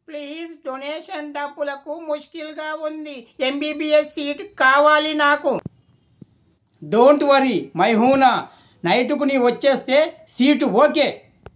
Please donation డబ్బులకు ముష్కిల్గా ఉంది. MBBS seat కావాలి నాకు. డోంట్ వరీ మై హూనా, నైట్కు నీ వచ్చేస్తే సీటు ఓకే.